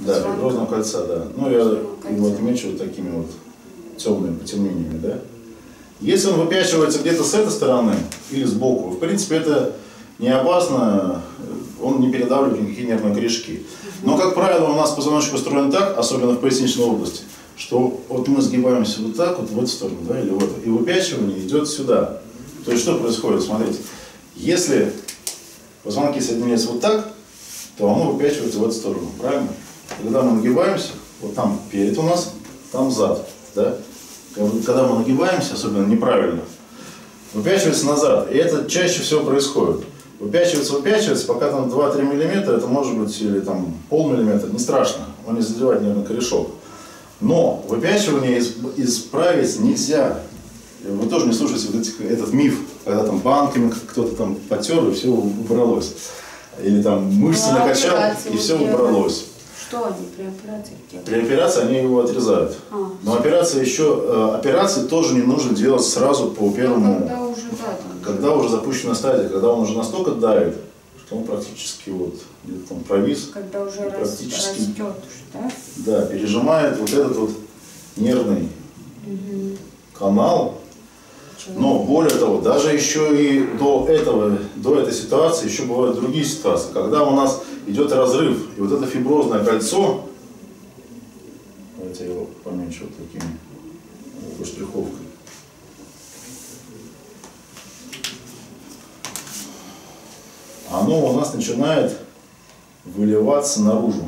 Да, фиброзного кольца, да. Ну, я его отмечу вот такими вот темными потемнениями, да. Если он выпячивается где-то с этой стороны или сбоку, в принципе, это не опасно, он не передавливает никакие нервные корешки. Но, как правило, у нас позвоночник устроен так, особенно в поясничной области, что вот мы сгибаемся вот так вот в эту сторону, да, или в эту, и выпячивание идет сюда. То есть что происходит? Смотрите, если позвонки соединяются вот так, то оно выпячивается в эту сторону, правильно? Когда мы нагибаемся, вот там перед у нас, там зад, да? Когда мы нагибаемся, особенно неправильно, выпячивается назад, и это чаще всего происходит. Выпячивается, пока там 2-3 миллиметра, это может быть или там полмиллиметра, не страшно, он не задевает нервный корешок. Но выпячивание исправить нельзя. Вы тоже не слушайте вот этот миф, когда там банками кто-то там потер и все убралось. Или там мышцы накачал и все убралось. Что они при операции делают? При операции они его отрезают. Но операции тоже не нужно делать сразу по первому. Когда уже запущена стадия, когда он уже настолько давит, что он практически вот где-то там провис. Когда уже практически растет, да? Да, пережимает вот этот вот нервный канал. Но более того, даже еще и до этой ситуации еще бывают другие ситуации, когда у нас идет разрыв, и вот это фиброзное кольцо, давайте я его поменьше вот такой штриховкой. Оно у нас начинает выливаться наружу.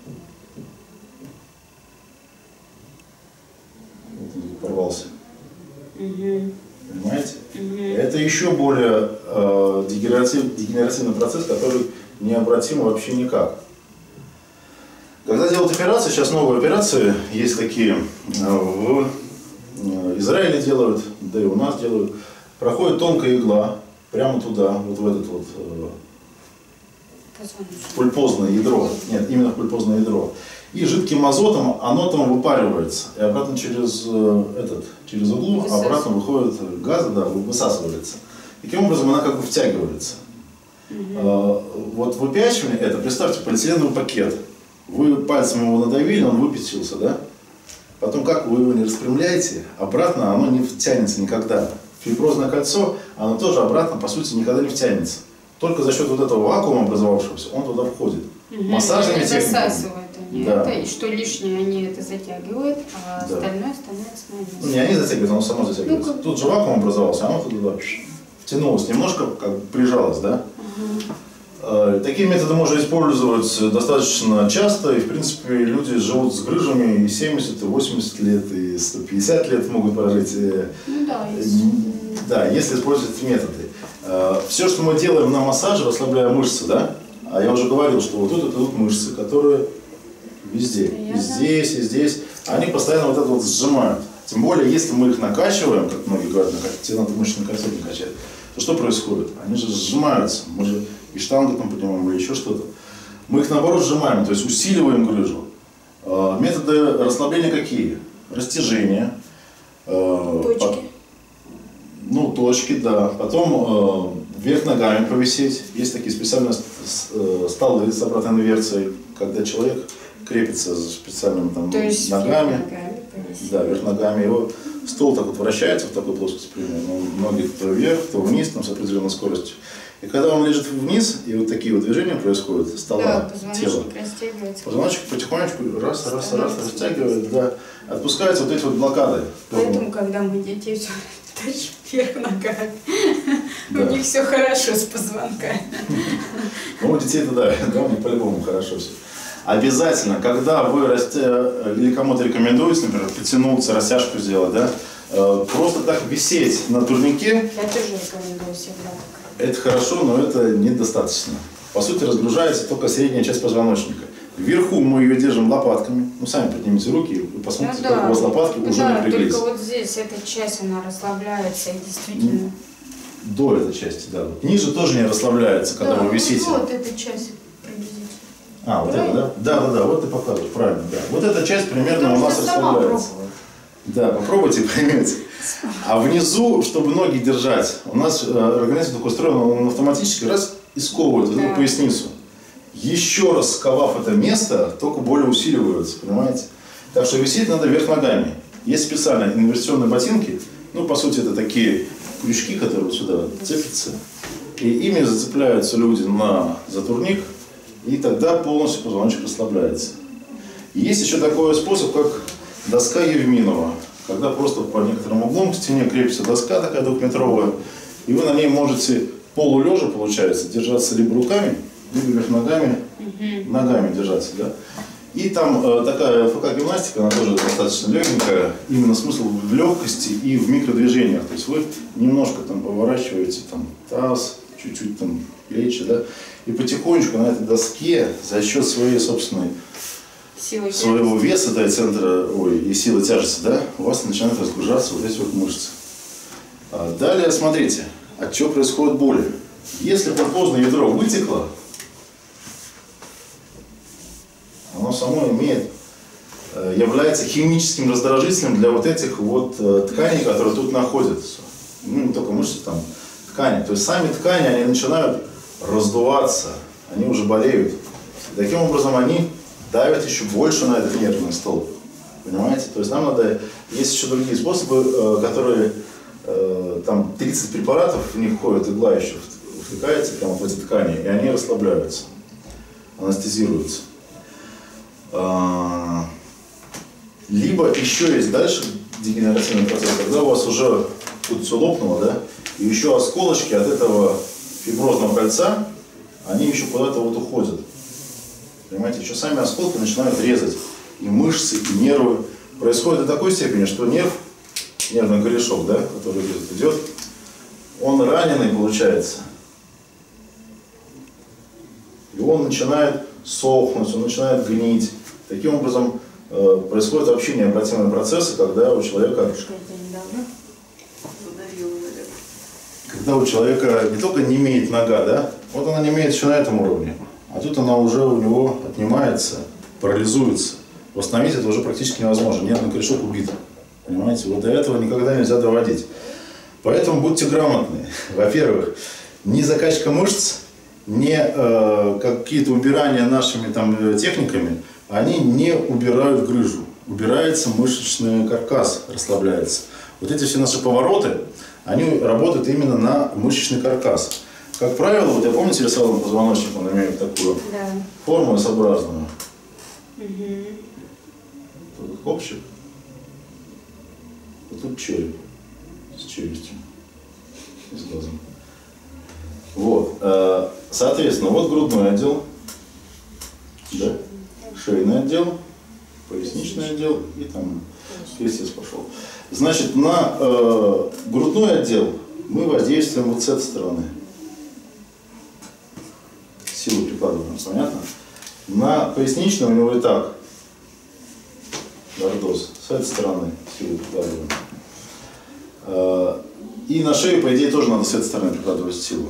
Вот он порвался. Понимаете? Это еще более дегенеративный процесс, который необратим вообще никак. Когда делают операции, сейчас новые операции есть такие, в Израиле делают, да и у нас делают, проходит тонкая игла прямо туда, вот в этот вот пульпозное ядро, нет, именно в пульпозное ядро. И жидким азотом оно там выпаривается. И обратно через углу обратно выходит газ, да, высасывается. Таким образом она как бы втягивается. Вот выпячивание это, представьте, полиэтиленовый пакет. Вы пальцем его надавили, он выпятился, да? Потом как вы его не распрямляете, обратно оно не втянется никогда. Фиброзное кольцо, оно тоже обратно, по сути, никогда не втянется. Только за счет вот этого вакуума образовавшегося, он туда входит. Массажными техниками. Да. И что лишнее они это затягивают, а остальное становится на место. Не они затягивают, оно само затягивается. Тут же вакуум образовался, оно туда втянулось, немножко как бы прижалось, да? Такие методы можно использовать достаточно часто, и в принципе люди живут с грыжами и 70, и 80 лет, и 150 лет могут прожить. Да, если использовать эти методы. Все, что мы делаем на массаже, расслабляя мышцы, да? А я уже говорил, что вот тут идут мышцы, которые везде, и здесь, и здесь, они постоянно вот это вот сжимают. Тем более, если мы их накачиваем, как многие говорят, тебе надо мышечный кольцо не качать, то что происходит? Они же сжимаются, мы же и штангу там поднимаем или еще что-то. Мы их наоборот сжимаем, то есть усиливаем грыжу. Методы расслабления какие? Растяжение. Точки. Точки, да. Потом вверх ногами повисеть. Есть такие специальные столы с обратной инверсией, когда человек крепится специальными там ногами. Да, вверх ногами. Его стол так вот вращается в такой плоскости примерно. Ноги то вверх, то вниз, там с определенной скоростью. И когда он лежит вниз, и вот такие вот движения происходят, стола, тела, позвоночник потихонечку раз, растягивает, да, отпускаются вот эти вот блокады. Поэтому, когда мы детей все тащим вверх ногами, у них все хорошо с позвонками. Ну, у детей-то да, у них по-любому хорошо все. Обязательно, когда вы или кому-то рекомендуете, например, потянуться, растяжку сделать, да, просто так висеть на турнике. Я тоже рекомендую всегда. Это хорошо, но это недостаточно. По сути, разгружается только средняя часть позвоночника. Вверху мы ее держим лопатками. Сами поднимите руки и посмотрите, как у вас лопатки уже напряглись. Только вот здесь эта часть, она расслабляется и действительно... До этой части, да. Ниже тоже не расслабляется, когда вы висите. Вот эта часть приблизительно. Вот это, да? Да, вот ты показываешь, правильно, да. Вот эта часть примерно у нас расслабляется. Да, попробуйте и поймете. А внизу, чтобы ноги держать, у нас организм такой устроен, он автоматически раз и сковывает вот эту поясницу. еще раз сковав это место, только боли усиливаются, понимаете? Так что висеть надо вверх ногами. Есть специальные инверсионные ботинки, ну, по сути, это такие крючки, которые вот сюда цепятся, и ими зацепляются люди на затурник, и тогда полностью позвоночник расслабляется. И есть еще такой способ, как доска Евминова, когда просто по некоторым углам к стене крепится доска такая двухметровая, и вы на ней можете полулежа, получается, держаться либо руками, либо вверх ногами, ногами держаться, да. И там такая ЛФК-гимнастика, она тоже достаточно легенькая, именно смысл в легкости и в микродвижениях. То есть вы немножко там поворачиваете там, таз, чуть-чуть там плечи, да, и потихонечку на этой доске за счет своей собственной своего веса, да, и центра, и силы тяжести, да, у вас начинают разгружаться вот эти вот мышцы. Далее, смотрите, от чего происходит боль. Если пульпозное ядро вытекло, оно само является химическим раздражителем для вот этих вот тканей, которые тут находятся. Ну, не только мышцы, там, ткани. То есть сами ткани, они начинают раздуваться, они уже болеют. Таким образом, они давят еще больше на этот нервный столб. Понимаете? То есть нам надо... Есть еще другие способы, которые... Там 30 препаратов, в них входит игла еще, втыкается прямо в эти ткани, и они расслабляются, анестезируются. Либо еще есть дальше дегенеративный процесс, когда у вас уже тут все лопнуло, да, и еще осколочки от этого фиброзного кольца, они еще куда-то вот уходят. Понимаете, еще сами осколки начинают резать и мышцы, и нервы. Происходит до такой степени, что нервный корешок, да, который идет, он раненый получается. И он начинает сохнуть, он начинает гнить. Таким образом, происходят вообще необратимые процессы, когда у человека не только не имеет нога, да, вот она не имеет еще на этом уровне, а тут она уже у него отнимается, парализуется. Восстановить это уже практически невозможно, нервный корешок убит. Понимаете, вот до этого никогда нельзя доводить. Поэтому будьте грамотны. Во-первых, ни закачка мышц, ни какие-то убирания нашими там техниками, они не убирают грыжу. Убирается мышечный каркас, расслабляется. Вот эти все наши повороты, они работают именно на мышечный каркас. Как правило, вот я помните, рисовал позвоночник, он имеет такую форму S-образную. Тут копчик. Вот тут череп с челюстью и с глазом. Вот. Соответственно, вот грудной отдел, да? Шейный отдел, поясничный отдел и там крестец пошел. Значит, на грудной отдел мы воздействуем вот с этой стороны. Силу прикладываем, понятно? На поясничный у него и так лордоз. С этой стороны силу прикладываем. И на шею, по идее, тоже надо с этой стороны прикладывать силу.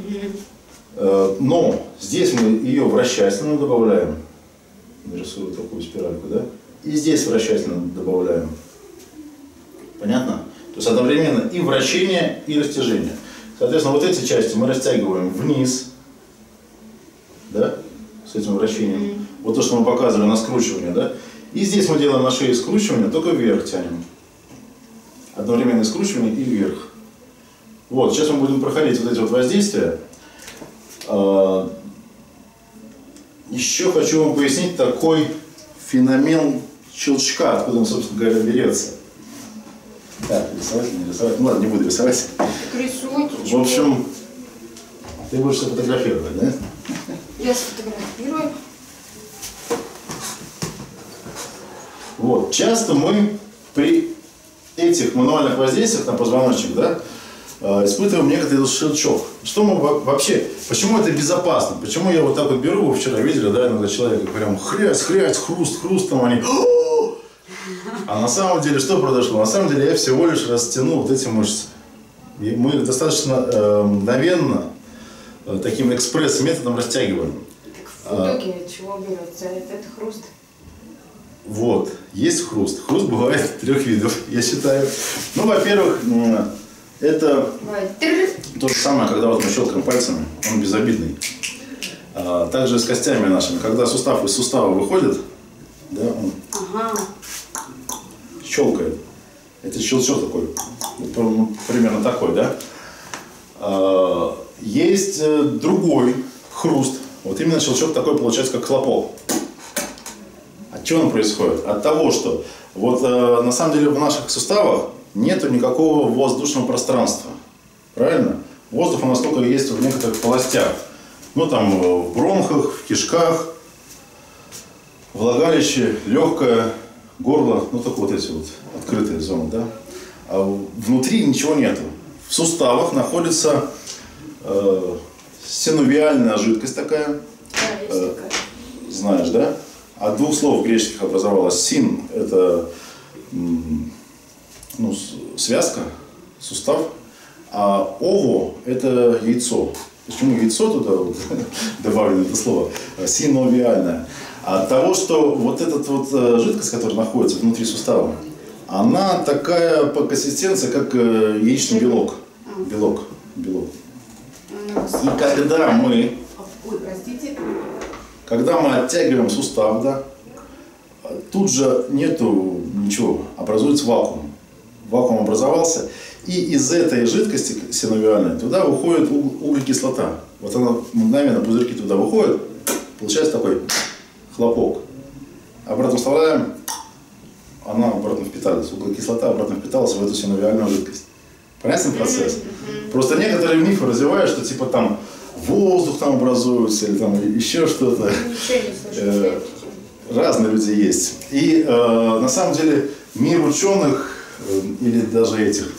Но здесь мы ее вращательно добавляем. Нарисую такую спиральку, да? И здесь вращательно добавляем. Понятно? То есть одновременно и вращение, и растяжение. Соответственно, вот эти части мы растягиваем вниз, да? С этим вращением. Вот то, что мы показывали на скручивание, да? И здесь мы делаем на шее скручивание, только вверх тянем. Одновременное скручивание и вверх. Вот, сейчас мы будем проходить вот эти вот воздействия. Еще хочу вам пояснить такой феномен щелчка, откуда он, собственно говоря, берется. Так, рисовать, не рисовать? Ну ладно, не буду рисовать. Так рисуйте. В общем, ты будешь все фотографировать, да? Я сфотографирую. Вот, часто мы при этих мануальных воздействиях на позвоночник, да, испытываем некоторый щелчок. Что мы вообще, почему это безопасно? Почему я вот так вот беру, вы вчера видели, да, иногда человека прям хрясь, хруст, там они. А на самом деле что произошло? На самом деле я всего лишь растянул вот эти мышцы. И мы достаточно мгновенно таким экспресс-методом растягиваем. Так в итоге от чего берется? Это хруст? Вот, есть хруст. Хруст бывает 3 видов, я считаю. Ну, во-первых, это то же самое, когда вот мы щелкаем пальцами, он безобидный. Также с костями нашими. Когда сустав из сустава выходит, да, он щелкает. Это щелчок такой, примерно такой, да. Есть другой хруст. Вот именно щелчок такой получается, как хлопок. От чего он происходит? От того, что вот на самом деле в наших суставах нету никакого воздушного пространства. Правильно? Воздух у нас только есть в некоторых полостях. Ну там в бронхах, в кишках, влагалище, легкое, горло. Ну только вот эти вот открытые зоны, да? А внутри ничего нету. В суставах находится синовиальная жидкость такая. Да, есть такая. Знаешь, да? От двух слов греческих образовалась. Син – это связка, сустав, а ово – это яйцо. Почему яйцо туда вот, добавлено это слово? Синовиальное. От того, что вот эта вот жидкость, которая находится внутри сустава, она такая по консистенции, как яичный белок. Белок. И когда мы оттягиваем сустав, да, тут же нету ничего, образуется вакуум. Вакуум образовался, и из этой жидкости синовиальной туда выходит углекислота. Вот она мгновенно, пузырьки туда выходят, получается такой хлопок. Обратно вставляем, она обратно впиталась, углекислота обратно впиталась в эту синовиальную жидкость. Понятен процесс? Просто некоторые мифы развивают, что типа там воздух там образуется или там еще что-то. Разные люди есть. И на самом деле мир ученых или даже этих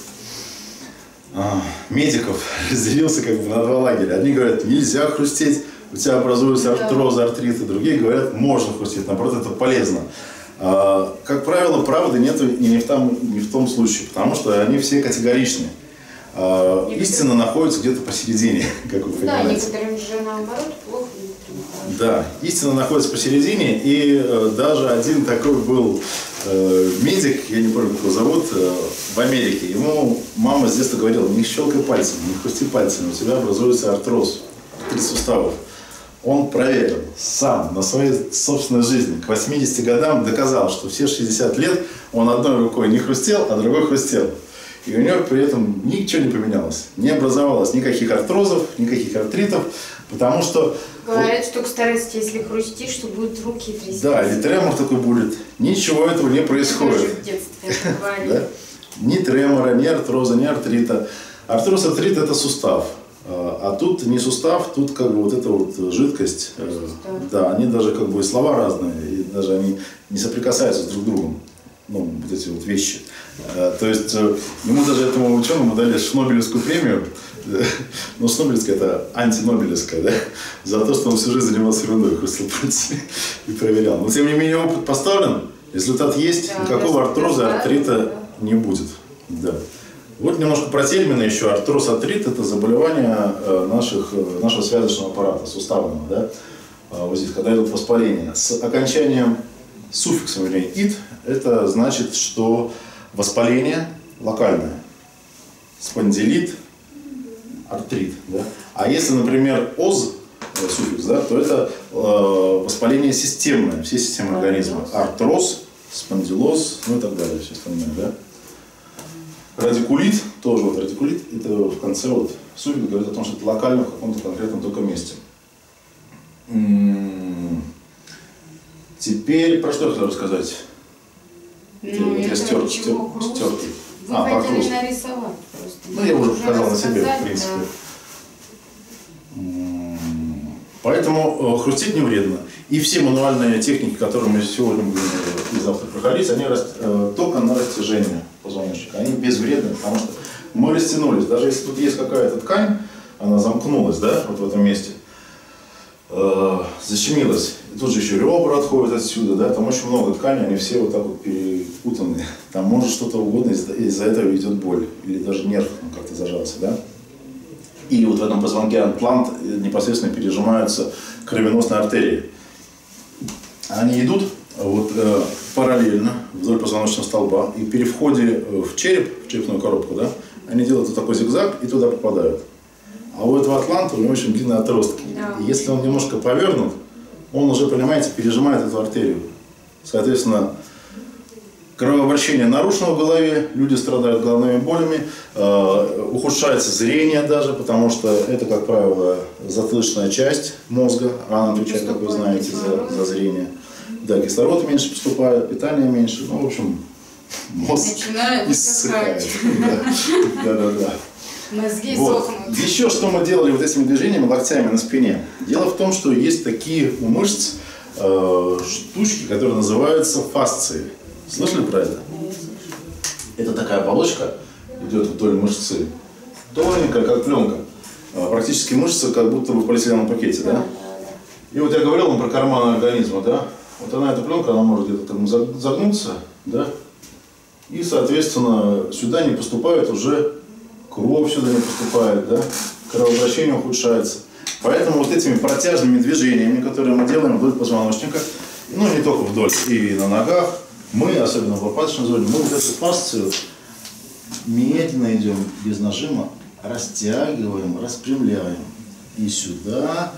медиков разделился как бы на два лагеря. Одни говорят, нельзя хрустеть, у тебя образуются артрозы, артриты. Другие говорят, можно хрустеть, наоборот, это полезно. Как правило, правды нету и не в том случае, потому что они все категоричны. Истина находится где-то посередине, как вы понимаете. Да, некоторым же наоборот плохо, некоторым хорошо. Да, истина находится посередине, и даже один такой был медик, я не помню, как его зовут, в Америке. Ему мама с детства говорила, не щелкай пальцем, не хрусти пальцами, у тебя образуется артроз, артрит суставов. Он проверил сам на своей собственной жизни. К 80 годам доказал, что все 60 лет он одной рукой не хрустел, а другой хрустел. И у него при этом ничего не поменялось. Не образовалось никаких артрозов, никаких артритов, потому что... Говорят, что к старости, если хрустишь, что будут руки трясти. Да, или тремор такой будет. Ничего этого не происходит. В детстве говорили. Ни тремора, ни артроза, ни артрита. Артроз, артрит – это сустав. А тут не сустав, тут как бы вот эта вот жидкость. Да, они даже как бы и слова разные, и даже они не соприкасаются друг с другом. Ну, вот эти вот вещи. То есть, ему даже этому ученому дали Шнобелевскую премию. Ну, Шнобелевская это антинобелевская, да? За то, что он всю жизнь занимался ерундой, хрустил пальцами и проверял. Но, тем не менее, опыт поставлен, результат есть, да, никакого артроза, артрита не будет. Да. Вот немножко про термины еще. Артроз, артрит – это заболевание нашего связочного аппарата, суставного, да? Вот здесь, когда идут воспаления. С окончанием суффиксом, вернее, «ит», это значит, что воспаление локальное. Спондилит, артрит. Да? А если, например, «оз», суффикс, да, то это воспаление системное, все системы организма. Артроз, спондилоз, ну и так далее, все остальное, да? Радикулит, тоже вот радикулит, это в конце вот суффикс говорит о том, что это локально в каком-то конкретном только месте. Теперь про что я хотел рассказать? Ну, я стертый. Вы хотели нарисовать просто. Ну, я уже показал на себе, в принципе. Да. Поэтому хрустеть не вредно. И все мануальные техники, которые мы сегодня будем и завтра проходить, они только на растяжение позвоночника. Они безвредны, потому что мы растянулись. Даже если тут есть какая-то ткань, она замкнулась, да, вот в этом месте, защемилась. И тут же еще ребра отходят отсюда, да, там очень много тканей, они все вот так вот перепутаны. Там может что-то угодно, из-за этого идет боль. Или даже нерв как-то зажался, да. Или вот в этом позвонке имплант непосредственно пережимаются кровеносные артерии. Они идут вот, параллельно вдоль позвоночного столба, и при входе в череп, в черепную коробку, да, они делают вот такой зигзаг и туда попадают. А у этого атланта у него очень длинные отростки. Да. И если он немножко повернут, он уже, понимаете, пережимает эту артерию. Соответственно, кровообращение нарушено в голове, люди страдают головными болями, ухудшается зрение даже, потому что это, как правило, затылочная часть мозга, она отвечает, как вы знаете, за зрение. Да, кислород меньше поступает, питание меньше, ну, в общем, мозг иссыхает. Да. Мозги Вот. сохнут. Еще что мы делали вот этими движениями локтями на спине. Дело в том, что есть такие у мышц штучки, которые называются фасции. Слышали про это? Это такая оболочка, идет вдоль мышцы, тоненькая, как пленка. Практически мышца, как будто бы в полиэтиленовом пакете, да? И вот я говорил вам про карманы организма, да? Вот она, эта пленка, она может где-то там загнуться, да? И, соответственно, сюда не поступает уже кровь, сюда не поступает, да? Кровообращение ухудшается. Поэтому вот этими протяжными движениями, которые мы делаем вдоль позвоночника, ну не только вдоль, и на ногах, мы, особенно в лопаточной зоне, мы вот эту фасцию медленно идем, без нажима, растягиваем, распрямляем. И сюда,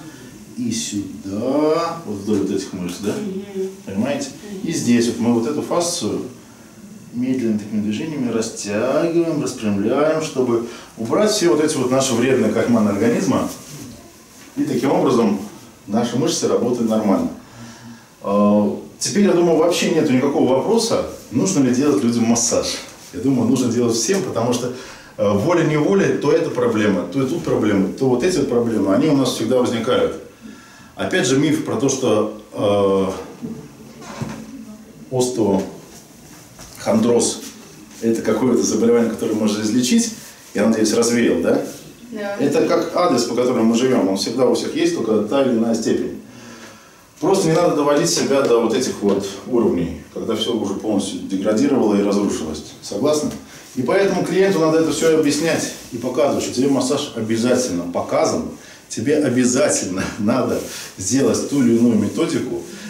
вот вдоль вот этих мышц, да? Понимаете? И здесь вот мы вот эту фасцию медленными такими движениями растягиваем, распрямляем, чтобы убрать все вот эти вот наши вредные карманы организма. И таким образом наши мышцы работают нормально. Теперь, я думаю, вообще нет никакого вопроса, нужно ли делать людям массаж. Я думаю, нужно делать всем, потому что волей-неволей, то это проблема, то и тут проблемы, то вот эти вот проблемы, они у нас всегда возникают. Опять же, миф про то, что остеохондроз – это какое-то заболевание, которое можно излечить, я надеюсь, развеял, да? Да. Это как адрес, по которому мы живем, он всегда у всех есть, только та или иная степень. Просто не надо доводить себя до вот этих вот уровней, когда все уже полностью деградировало и разрушилось. Согласны? И поэтому клиенту надо это все объяснять и показывать, что тебе массаж обязательно показан, тебе обязательно надо сделать ту или иную методику,